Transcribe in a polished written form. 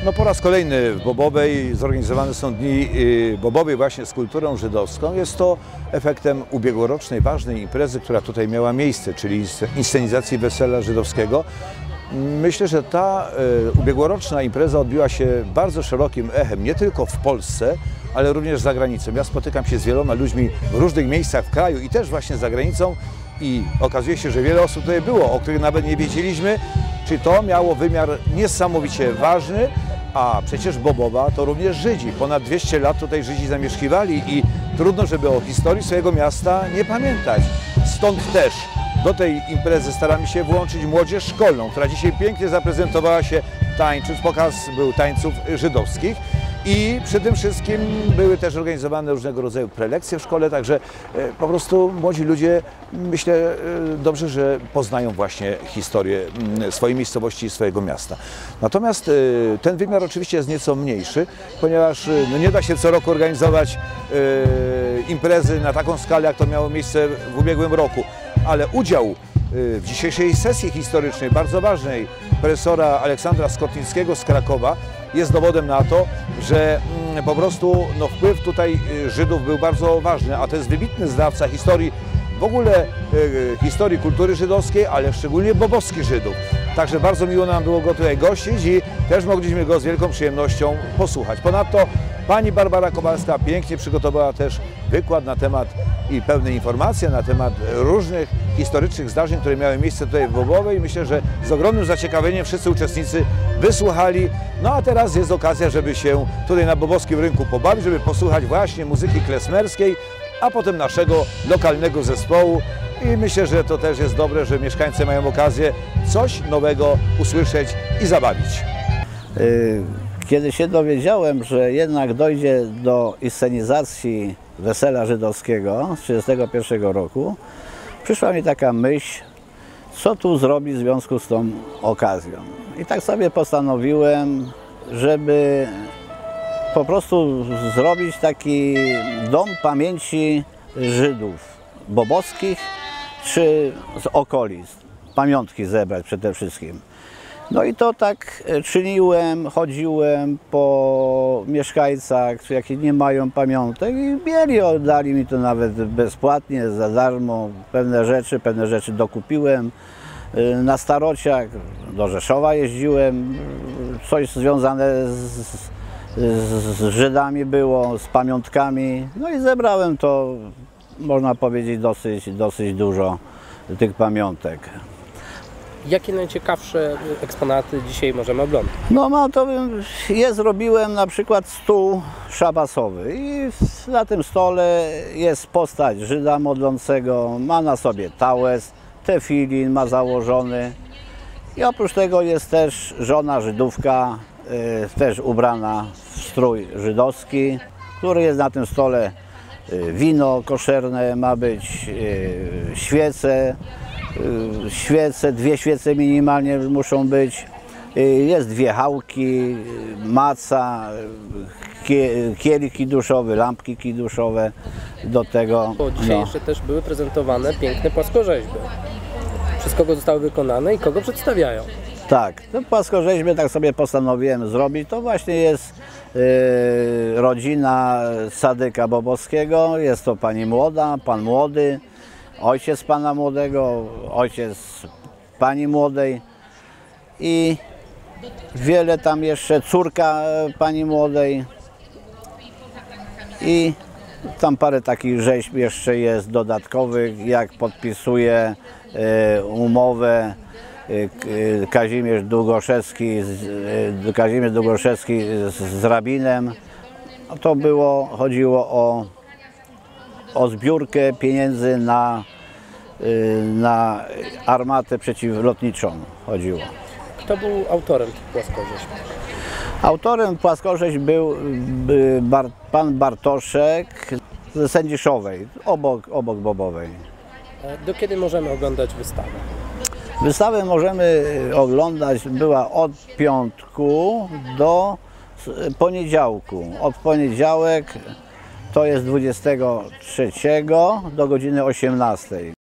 No po raz kolejny w Bobowej zorganizowane są Dni Bobowej właśnie z kulturą żydowską. Jest to efektem ubiegłorocznej ważnej imprezy, która tutaj miała miejsce, czyli inscenizacji wesela żydowskiego. Myślę, że ta ubiegłoroczna impreza odbiła się bardzo szerokim echem, nie tylko w Polsce, ale również za granicą. Ja spotykam się z wieloma ludźmi w różnych miejscach w kraju i też właśnie za granicą i okazuje się, że wiele osób tutaj było, o których nawet nie wiedzieliśmy, czy to miało wymiar niesamowicie ważny, a przecież Bobowa to również Żydzi. Ponad 200 lat tutaj Żydzi zamieszkiwali i trudno, żeby o historii swojego miasta nie pamiętać. Stąd też do tej imprezy staramy się włączyć młodzież szkolną, która dzisiaj pięknie zaprezentowała się tańcząc. Pokaz był tańców żydowskich i przy tym wszystkim były też organizowane różnego rodzaju prelekcje w szkole, także po prostu młodzi ludzie, myślę, dobrze, że poznają właśnie historię swojej miejscowości i swojego miasta. Natomiast ten wymiar oczywiście jest nieco mniejszy, ponieważ no nie da się co roku organizować imprezy na taką skalę, jak to miało miejsce w ubiegłym roku. Ale udział w dzisiejszej sesji historycznej, bardzo ważnej, profesora Aleksandra Skotnickiego z Krakowa jest dowodem na to, że po prostu no, wpływ tutaj Żydów był bardzo ważny, a to jest wybitny znawca historii, w ogóle historii kultury żydowskiej, ale szczególnie bobowskich Żydów. Także bardzo miło nam było go tutaj gościć i też mogliśmy go z wielką przyjemnością posłuchać. Ponadto pani Barbara Kowalska pięknie przygotowała też wykład na temat i pełne informacje na temat różnych historycznych zdarzeń, które miały miejsce tutaj w Bobowej. Myślę, że z ogromnym zaciekawieniem wszyscy uczestnicy wysłuchali. No a teraz jest okazja, żeby się tutaj na bobowskim rynku pobawić, żeby posłuchać właśnie muzyki klezmerskiej, a potem naszego lokalnego zespołu. I myślę, że to też jest dobre, że mieszkańcy mają okazję coś nowego usłyszeć i zabawić. Kiedy się dowiedziałem, że jednak dojdzie do inscenizacji wesela żydowskiego z 1931 roku, przyszła mi taka myśl, co tu zrobić w związku z tą okazją. I tak sobie postanowiłem, żeby po prostu zrobić taki dom pamięci Żydów bobowskich czy z okolic, pamiątki zebrać przede wszystkim. No i to tak czyniłem, chodziłem po mieszkańcach, jakie nie mają pamiątek i mieli, oddali mi to nawet bezpłatnie, za darmo, pewne rzeczy dokupiłem. Na starociach do Rzeszowa jeździłem, coś związane z Żydami było, z pamiątkami, no i zebrałem to, można powiedzieć, dosyć dużo tych pamiątek. Jakie najciekawsze eksponaty dzisiaj możemy oglądać? No to zrobiłem na przykład stół szabasowy i na tym stole jest postać Żyda modlącego, ma na sobie tałes, tefilin ma założony i oprócz tego jest też żona Żydówka, też ubrana w strój żydowski, który jest na tym stole, wino koszerne ma być, świece, 2 świece minimalnie muszą być, jest 2 chałki, maca, kielich kiduszowy, lampki kiduszowe do tego. Bo dzisiaj jeszcze też były prezentowane piękne płaskorzeźby. Przez kogo zostały wykonane i kogo przedstawiają? Tak, te płaskorzeźby tak sobie postanowiłem zrobić. To właśnie jest rodzina Sadyka Bobowskiego, jest to pani młoda, pan młody, ojciec pana młodego, ojciec pani młodej i wiele tam jeszcze, córka pani młodej i tam parę takich rzeźb jeszcze jest dodatkowych, jak podpisuje umowę Kazimierz Długoszewski z rabinem. To chodziło o zbiórkę pieniędzy na armatę przeciwlotniczą chodziło. Kto był autorem tych płaskorzeźb? Autorem płaskorzeźb był pan Bartoszek ze Sędziszowej, obok Bobowej. Do kiedy możemy oglądać wystawę? Wystawę możemy oglądać, była od piątku do poniedziałku. Od poniedziałek to jest 23 do godziny 18.